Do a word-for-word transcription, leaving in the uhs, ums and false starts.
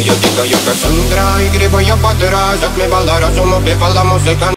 yo digo yo Cassandra, igrivo yo patera, затмевала разум, убивала музыка.